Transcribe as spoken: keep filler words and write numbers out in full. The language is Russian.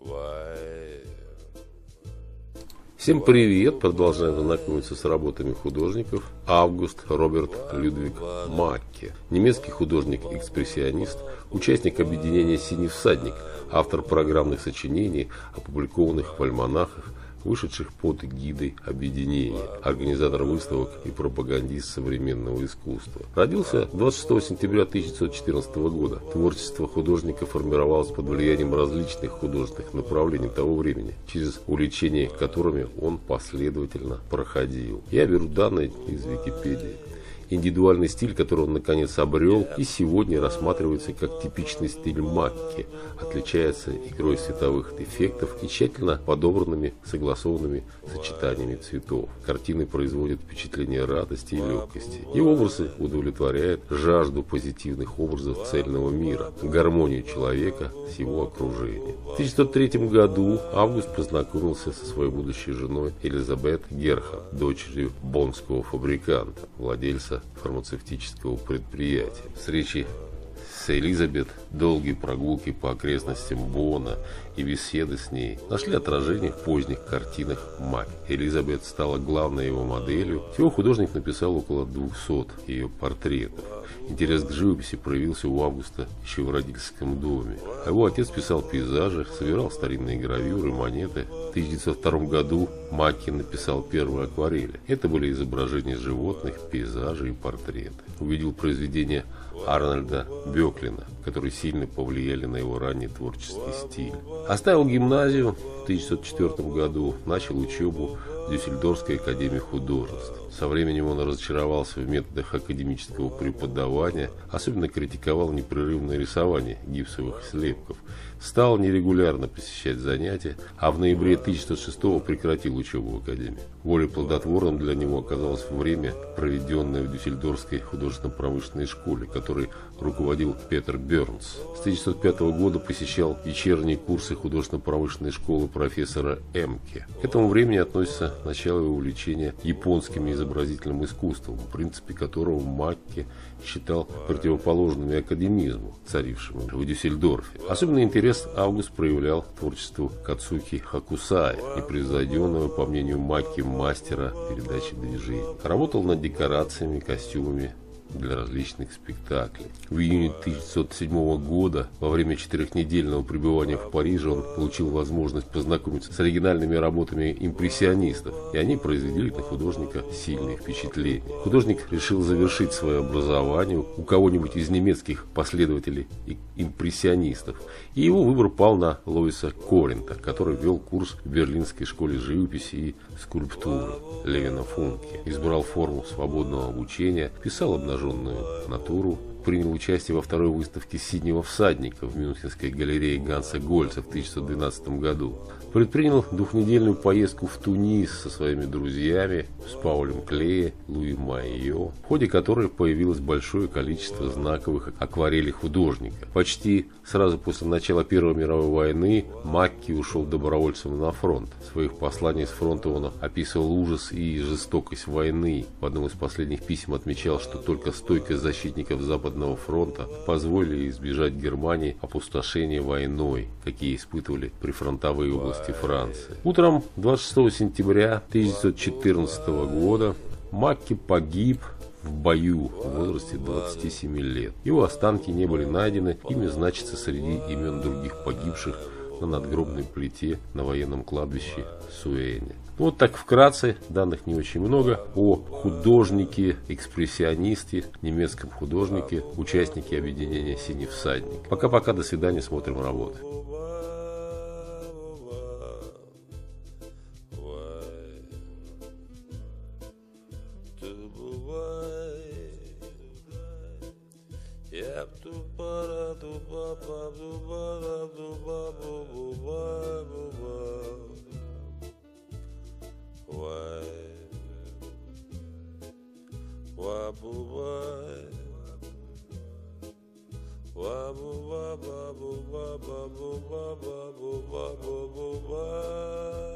Всем привет! Продолжаем знакомиться с работами художников. Август Роберт Людвиг Макке. Немецкий художник-экспрессионист, участник объединения «Синий всадник», автор программных сочинений, опубликованных в альманахах, вышедших под эгидой объединения, организатор выставок и пропагандист современного искусства. Родился двадцать шестого сентября тысяча девятьсот четырнадцатого года. Творчество художника формировалось под влиянием различных художественных направлений того времени, через увлечение которыми он последовательно проходил. Я беру данные из Википедии. Индивидуальный стиль, который он наконец обрел, и сегодня рассматривается как типичный стиль Макке, отличается игрой световых эффектов и тщательно подобранными согласованными сочетаниями цветов. Картины производят впечатление радости и легкости. Его образы удовлетворяют жажду позитивных образов цельного мира, гармонию человека с его окружением. В тысяча девятьсот третьем году Август познакомился со своей будущей женой Элизабет Герхард, дочерью боннского фабриканта, владельца фармацевтического предприятия. Встречи с Элизабет, долгие прогулки по окрестностям Бонна и беседы с ней нашли отражение в поздних картинах Макке. Элизабет стала главной его моделью. Всего художник написал около двухсот ее портретов. Интерес к живописи проявился у Августа еще в родительском доме. А его отец писал пейзажи, собирал старинные гравюры, монеты. В тысяча девятьсот втором году Макке написал первые акварели. Это были изображения животных, пейзажи и портреты. Увидел произведения Арнольда Бёклина, которые сильно повлияли на его ранний творческий стиль. Оставил гимназию в тысяча девятьсот четвёртом году, начал учебу в Дюссельдорфской академии художеств. Со временем он разочаровался в методах академического преподавания, особенно критиковал непрерывное рисование гипсовых слепков, стал нерегулярно посещать занятия, а в ноябре тысяча девятьсот шестого прекратил учебу в академии. Более плодотворным для него оказалось время, проведенное в Дюссельдорфской художественно-промышленной школе, которой руководил Петер Бернс. С тысяча девятьсот пятого года посещал вечерние курсы художественно-промышленной школы профессора Эмке. К этому времени относится начало его увлечения японским изобразительным искусством, в принципе которого Макке считал противоположными академизму, царившему в Дюссельдорфе. Особенный интерес Август проявлял к творчеству Кацуки Хокусая, непревзойденного, по мнению Макке, мастера передачи движений. Работал над декорациями, костюмами для различных спектаклей. В июне тысяча девятьсот седьмого года, во время четырехнедельного пребывания в Париже, он получил возможность познакомиться с оригинальными работами импрессионистов, и они произвели на художника сильные впечатления. Художник решил завершить свое образование у кого-нибудь из немецких последователей импрессионистов, и его выбор пал на Лоиса Коринта, который вел курс в Берлинской школе живописи и скульптуры Левина Функе. Избрал форму свободного обучения, писал обнаженную натуру, принял участие во второй выставке «Синего всадника» в Мюнхенской галерее Ганса Гольца в тысяча девятьсот двенадцатом году. Предпринял двухнедельную поездку в Тунис со своими друзьями, с Паулем Клее, Луи Майо, в ходе которой появилось большое количество знаковых акварелей художника. Почти сразу после начала Первой мировой войны Макке ушел добровольцем на фронт. В своих посланиях с фронта он описывал ужас и жестокость войны. В одном из последних писем отмечал, что только стойкость защитников Западного фронта позволили избежать Германии опустошения войной, какие испытывали прифронтовые области Франции. Утром двадцать шестого сентября тысяча девятьсот четырнадцатого года Макке погиб в бою в возрасте двадцати семи лет. Его останки не были найдены, имя значится среди имен других погибших на надгробной плите на военном кладбище Суэне. Вот так вкратце, данных не очень много, о художнике, экспрессионисте, немецком художнике, участнике объединения «Синий всадник». Пока-пока, до свидания, смотрим работы. Why